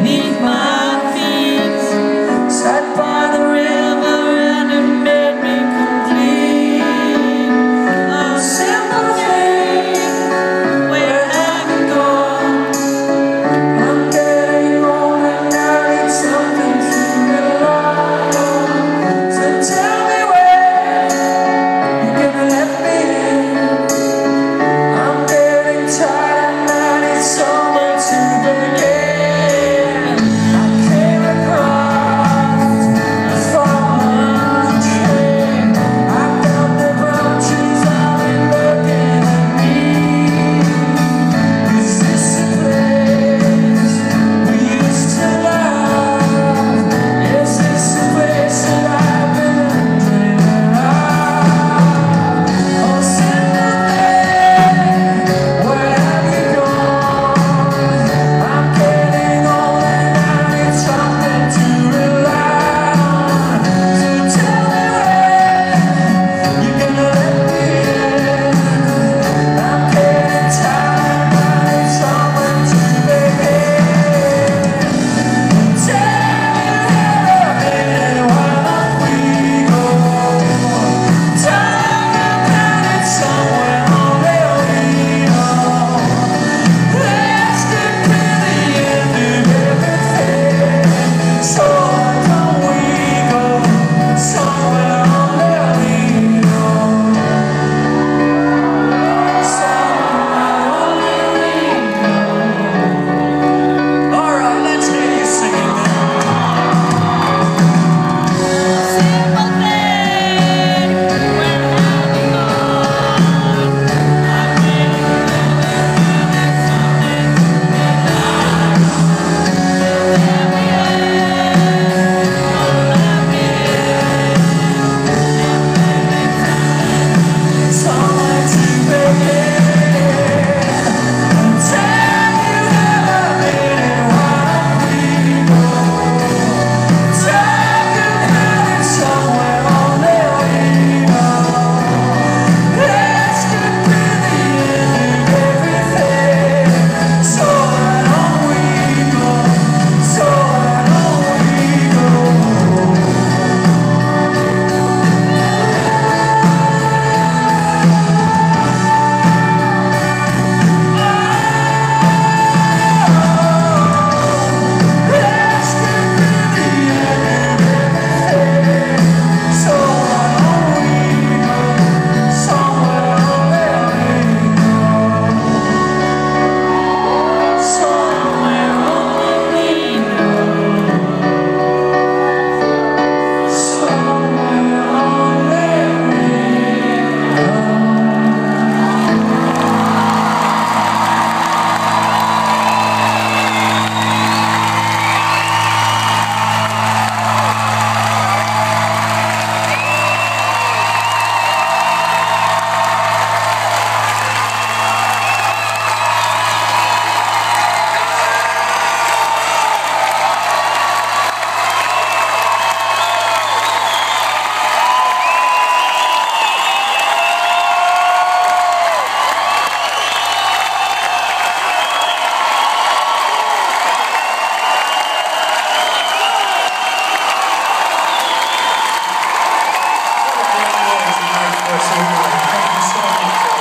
beneath my feet. Sat by the river and it made me complete. A simple thing, where have you gone? I'm getting old and I need something to rely on. So tell me where you're gonna let me in. I'm getting tired and I need someone to begin. I came across a fallen tree. I felt the branches of it looking at me. Is this a place we used to love? Is this a place that I've been dreaming of? Oh, simple thing, where have you gone? I'm getting old and I need something to rely on. So tell me where you're gonna let me in. I'm getting tired and I need someone to begin. Tell me where, why don't we go? Talk about it somewhere only we know. Let's get to the end of everything. So why don't we go somewhere only we know? Somewhere only we know. Alright, let's hear you singing now. Simple thing, where have you gone? I'm getting something to rely on. Tell me somewhere to begin. Tell you never been and why don't we go? Talk about it somewhere only we know. Let's get to the end of everything. So why don't we go? So why don't we go? Let's get to the end of everything. So why don't we go somewhere only we know? Somewhere only we know. Somewhere only we Thank you so much.